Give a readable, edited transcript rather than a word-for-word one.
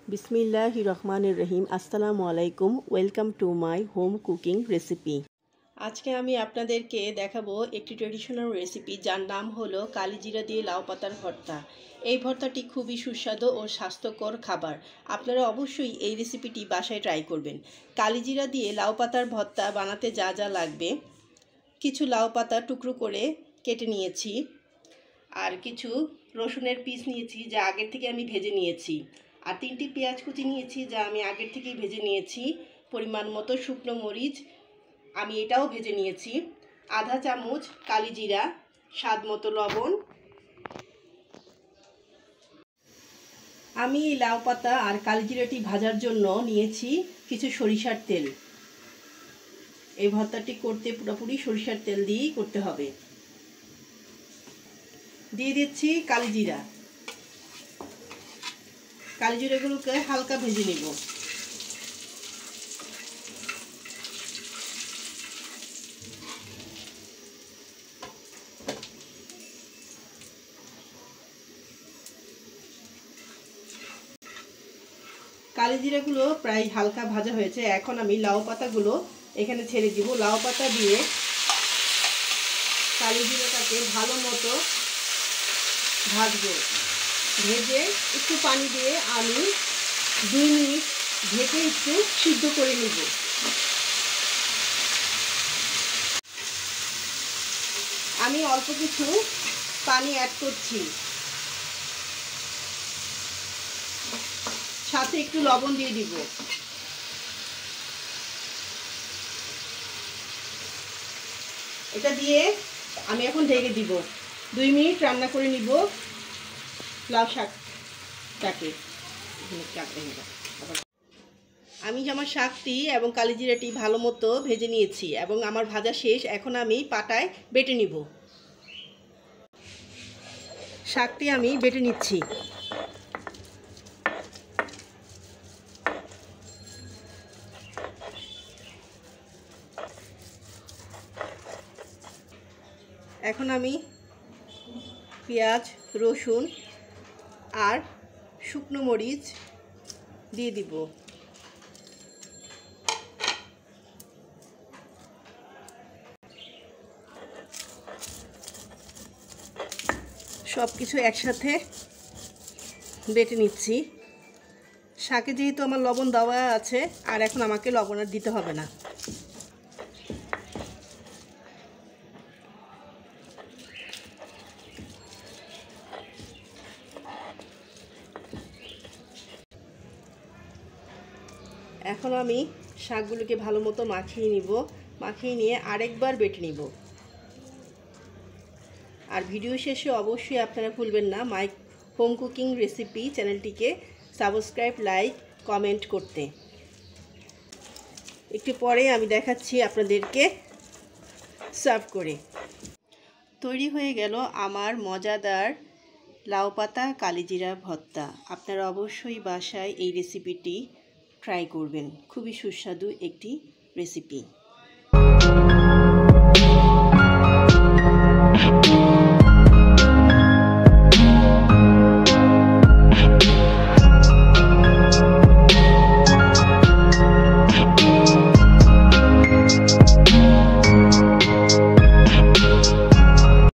বিসমিল্লাহির রহমানির রহিম। আসসালামু আলাইকুম। Welcome to my home cooking recipe. আজকে আমি আপনাদেরকে দেখাবো একটি ট্রেডিশনাল রেসিপি, যার নাম হলো কালিজিরা দিয়ে লাউ পাতার ভর্তা। এই ভর্তাটি খুবই সুস্বাদু ও স্বাস্থ্যকর খাবার। আপনারা অবশ্যই এই রেসিপিটি বাসায় ট্রাই করবেন। কালিজিরা দিয়ে লাউ পাতার ভর্তা বানাতে যা যা লাগবে: কিছু লাউ পাতা টুকরো করে কেটে নিয়েছি, আর কিছু রসুনের পিস নিয়েছি যা আগের থেকে আমি ভেজে নিয়েছি, আর 3টি পেঁয়াজ কুচি নিয়েছি যা আমি আগের থেকেই ভেজে নিয়েছি, পরিমাণ মতো শুকনো মরিচ আমি এটাও ভেজে নিয়েছি, আধা চামচ কালিজিরা, স্বাদ মতো লবণ। আমি লাউ পাতা আর কালিজিরাটি ভাজার জন্য নিয়েছি কিছু সরিষার তেল। এই ভর্তাটি করতে পুরোপুরি সরিষার তেল দিয়েই করতে হবে। দিয়ে দিচ্ছি কালিজিরা। কালিজিরাগুলোকে হালকা ভেজে নেব। কালিজিরাগুলো প্রায় হালকা ভাজা হয়েছে। এখন আমি লাউ পাতাগুলো এখানে ছেড়ে দিব। লাউ পাতা দিয়ে কালিজিরাটাকে ভালো মতো ভাজবো। ভেজে একটু পানি দিয়ে আমি 2 মিনিট ঢেকে একটু সিদ্ধ করে নিব। আমি অল্প কিছু পানি অ্যাড করছি, সাথে একটু লবণ দিয়ে দিব। এটা দিয়ে আমি এখন ঢেকে দিব। 2 মিনিট রান্না করে নিব লাউ শাকটাকে। আমি আমার শাকটি এবং কালিজিরাটি ভালো মতো ভেজে নিয়েছি এবং আমার ভাজা শেষ। এখন আমি পাটায় বেটে নিব। শাকটি আমি বেটে নিচ্ছি। এখন আমি পেঁয়াজ, রসুন আর শুকনো মরিচ দিয়ে দিব। সব কিছু একসাথে বেটে নিচ্ছি। শাকে যেহেতু আমার লবণ দেওয়া আছে, আর এখন আমাকে লবণ আর দিতে হবে না। এখন আমি শাকগুলোকে ভালো মতো মাখিয়ে নিব। মাখিয়ে নিয়ে আরেকবার বেটে নিব। আর ভিডিও শেষে অবশ্যই আপনারা ভুলবেন না মাই হোম কুকিং রেসিপি চ্যানেলটিকে সাবস্ক্রাইব, লাইক, কমেন্ট করতে। একটু পরে আমি দেখাচ্ছি আপনাদেরকে সার্ভ করে। তৈরি হয়ে গেল আমার মজাদার লাউ পাতা কালিজিরা ভর্তা। আপনারা অবশ্যই বাসায় এই রেসিপিটি ট্রাই করবেন। খুবই সুস্বাদু একটি রেসিপি।